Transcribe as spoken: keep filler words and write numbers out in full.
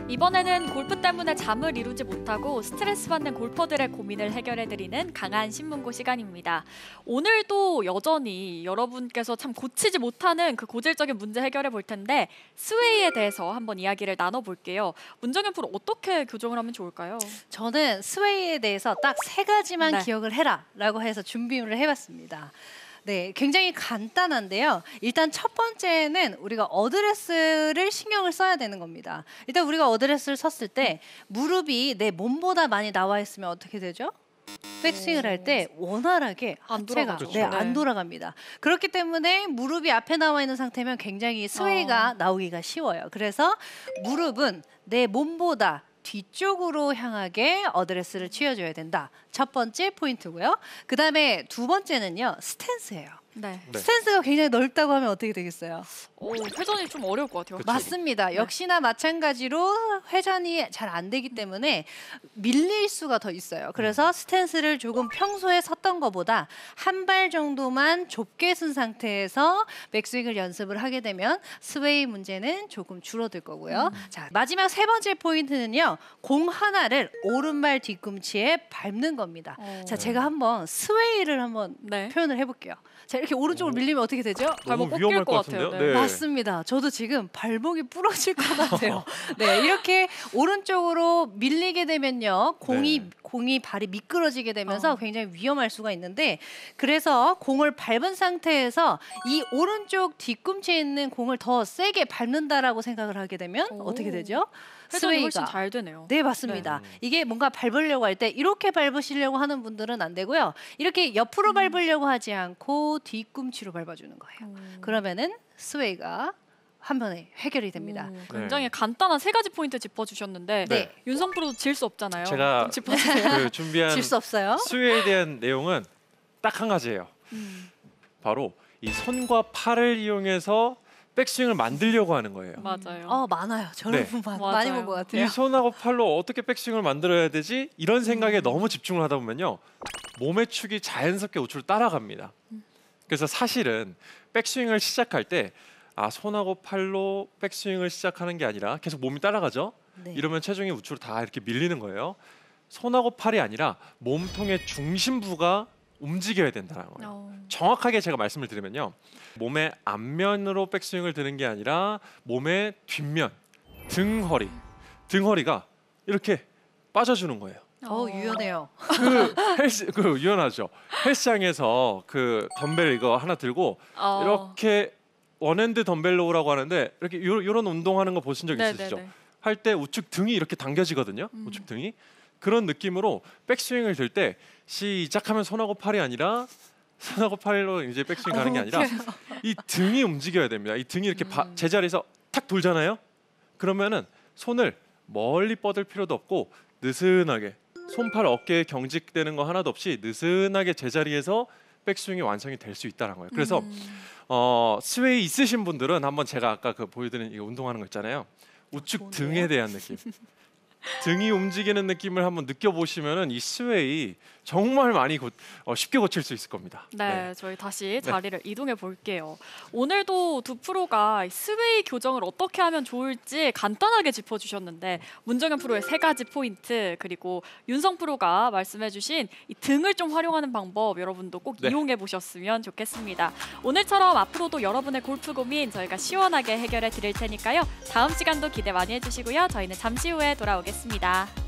이번에는 골프 때문에 잠을 이루지 못하고 스트레스 받는 골퍼들의 고민을 해결해드리는 강한 신문고 시간입니다. 오늘도 여전히 여러분께서 참 고치지 못하는 그 고질적인 문제 해결해 볼 텐데 스웨이에 대해서 한번 이야기를 나눠볼게요. 문정현 프로 어떻게 교정을 하면 좋을까요? 저는 스웨이에 대해서 딱 세 가지만 네. 기억을 해라 라고 해서 준비를 해봤습니다. 네, 굉장히 간단한데요. 일단 첫 번째는 우리가 어드레스를 신경을 써야 되는 겁니다. 일단 우리가 어드레스를 섰을 때 무릎이 내 몸보다 많이 나와 있으면 어떻게 되죠? 백스윙을 할 때 원활하게 안 하체가 돌아가죠. 네, 안 네. 돌아갑니다. 그렇기 때문에 무릎이 앞에 나와 있는 상태면 굉장히 스웨이가 어. 나오기가 쉬워요. 그래서 무릎은 내 몸보다 뒤쪽으로 향하게 어드레스를 취해줘야 된다. 첫 번째 포인트고요. 그 다음에 두 번째는요. 스탠스예요. 네. 네. 스탠스가 굉장히 넓다고 하면 어떻게 되겠어요? 오, 회전이 좀 어려울 것 같아요. 그쵸. 맞습니다. 네. 역시나 마찬가지로 회전이 잘 안 되기 때문에 밀릴 수가 더 있어요. 그래서 스탠스를 조금 평소에 섰던 것보다 한 발 정도만 좁게 쓴 상태에서 백스윙을 연습을 하게 되면 스웨이 문제는 조금 줄어들 거고요. 음. 자, 마지막 세 번째 포인트는요. 공 하나를 오른발 뒤꿈치에 밟는 겁니다. 어. 자, 제가 한번 스웨이를 한번 네. 표현을 해볼게요. 자, 이렇게 오른쪽으로 오. 밀리면 어떻게 되죠? 발목 너무 꺾일 위험할 것 것 같아요. 같은데요? 네. 네. 맞습니다. 저도 지금 발목이 부러질 것 같아요. 네, 이렇게 오른쪽으로 밀리게 되면요, 공이 네. 공이 발이 미끄러지게 되면서 어. 굉장히 위험할 수가 있는데, 그래서 공을 밟은 상태에서 이 오른쪽 뒤꿈치에 있는 공을 더 세게 밟는다라고 생각을 하게 되면 오. 어떻게 되죠? 회전이 훨씬 잘 되네요. 네, 맞습니다. 네. 이게 뭔가 밟으려고 할 때 이렇게 밟으시려고 하는 분들은 안 되고요. 이렇게 옆으로 음. 밟으려고 하지 않고 뒤꿈치로 밟아주는 거예요. 음. 그러면은 스웨이가 한 번에 해결이 됩니다. 오, 굉장히 간단한 세 가지 포인트 짚어주셨는데 네. 윤성 프로도 질 수 없잖아요. 제가 좀 짚어주세요. 그 준비한 질 수 없어요. 스웨이에 대한 내용은 딱 한 가지예요. 음, 바로 이 손과 팔을 이용해서 백스윙을 만들려고 하는 거예요. 맞아요. 어, 많아요. 저를 네. 마- 맞아요. 많이 본 것 같아요. 이 손하고 팔로 어떻게 백스윙을 만들어야 되지? 이런 생각에 음. 너무 집중을 하다 보면요. 몸의 축이 자연스럽게 우측으로 따라갑니다. 그래서 사실은 백스윙을 시작할 때 아, 손하고 팔로 백스윙을 시작하는 게 아니라 계속 몸이 따라가죠. 네. 이러면 체중이 우측으로 다 이렇게 밀리는 거예요. 손하고 팔이 아니라 몸통의 중심부가 움직여야 된다는 거예요. 어. 정확하게 제가 말씀을 드리면요. 몸의 앞면으로 백스윙을 드는 게 아니라 몸의 뒷면, 등허리, 등허리가 이렇게 빠져주는 거예요. 어, 유연해요. 그 헬스, 그 유연하죠. 헬스장에서 그 덤벨 이거 하나 들고 어. 이렇게 원핸드 덤벨 로우라고 하는데 이렇게 요, 요런 운동하는 거 보신 적 있으시죠? 네네네. 할 때 우측 등이 이렇게 당겨지거든요. 음. 우측 등이 그런 느낌으로 백스윙을 들 때 시작하면 손하고 팔이 아니라 손하고 팔로 이제 백스윙 가는 게 아니라 이 등이 움직여야 됩니다. 이 등이 이렇게 바, 음. 제자리에서 탁 돌잖아요. 그러면은 손을 멀리 뻗을 필요도 없고 느슨하게 손팔 어깨에 경직되는 거 하나도 없이 느슨하게 제자리에서 백스윙이 완성이 될 수 있다는 거예요. 그래서 음. 어, 스웨이 있으신 분들은 한번 제가 아까 그 보여드린 이 운동하는 거 있잖아요. 우측 좋네요. 등에 대한 느낌. 등이 움직이는 느낌을 한번 느껴보시면은 이 스웨이 정말 많이 고, 어, 쉽게 고칠 수 있을 겁니다. 네, 저희 다시 자리를 이동해 볼게요. 오늘도 두 프로가 이 스웨이 교정을 어떻게 하면 좋을지 간단하게 짚어주셨는데 문정현 프로의 세 가지 포인트 그리고 윤성 프로가 말씀해주신 이 등을 좀 활용하는 방법 여러분도 꼭 네. 이용해 보셨으면 좋겠습니다. 오늘처럼 앞으로도 여러분의 골프 고민 저희가 시원하게 해결해 드릴 테니까요. 다음 시간도 기대 많이 해주시고요. 저희는 잠시 후에 돌아오겠습니다.